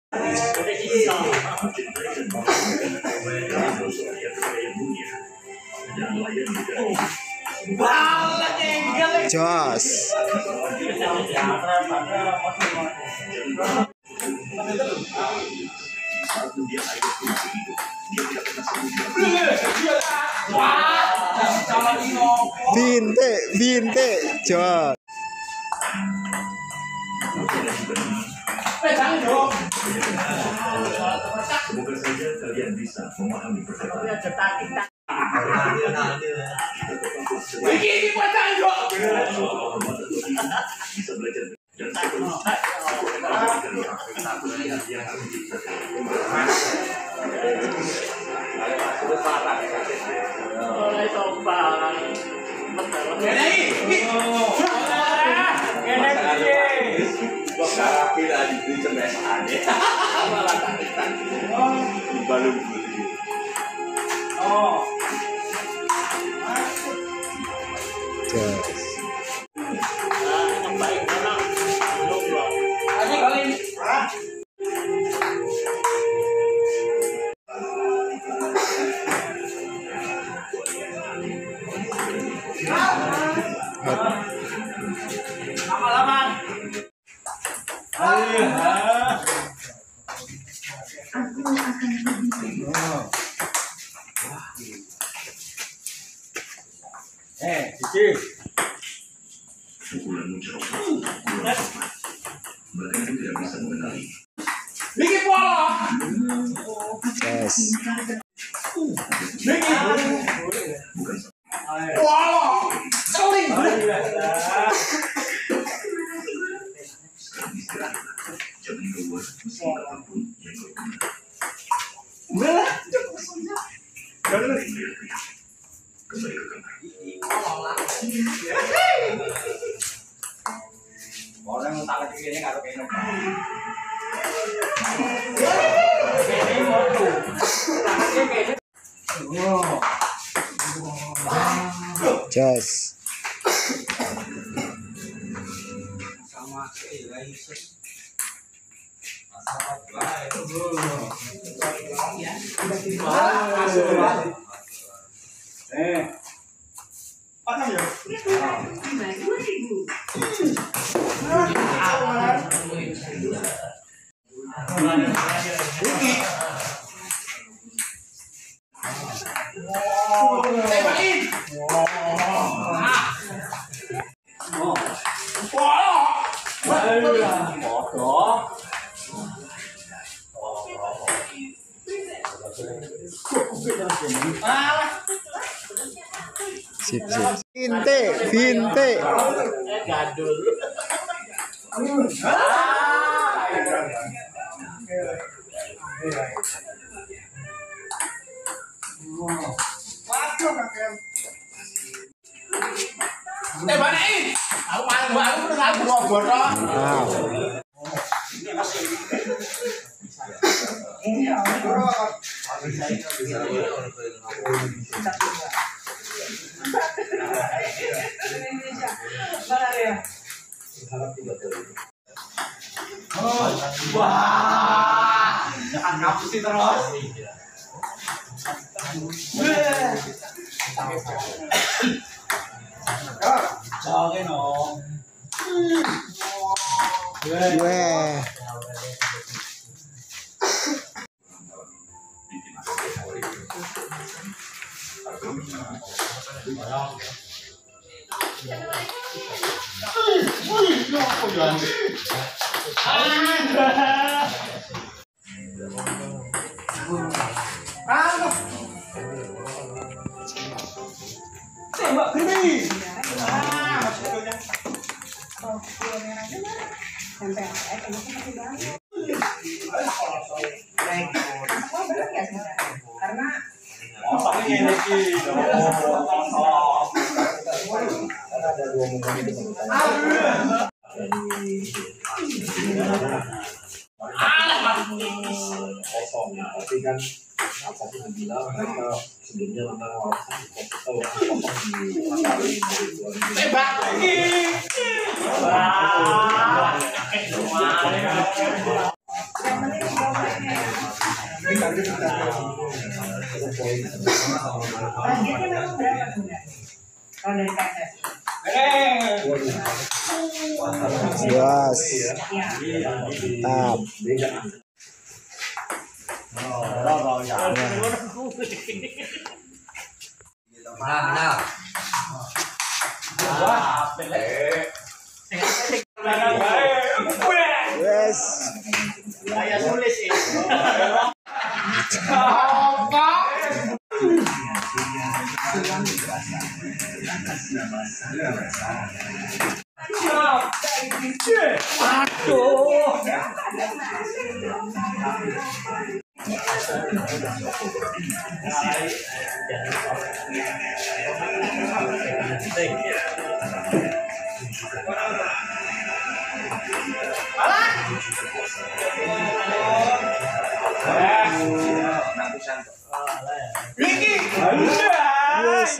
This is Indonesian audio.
Jos. Bintik, jos. Semoga saja kalian bisa memahami perkataan. Ini bisa belajar dan pukulan muncul. Bahkan aku tidak bisa mengenali. Bikin bola. Yes. Bikin Bukan bola. Seling. sekarang istirahat. Jangan keluar meski apapun yang kau gunakan. Kembali ke kamar. Orang yang tak kecilnya nggak kayak Jos. sama pasang ya. Sip. Bintik. Banain. Aku malu dengan aku bodoh. Wah, jangan ngapusin terus. Jangan dong. Weh. Tembak gini. Tapi kan apapun yang bilang sebelumnya mantan wawasan Tembak lagi. Wah. Targetnya memang berapa Bunda? Kalau dari PSSI? Luas. Ya. Tap. Yes. Saya tulis ini. Yes.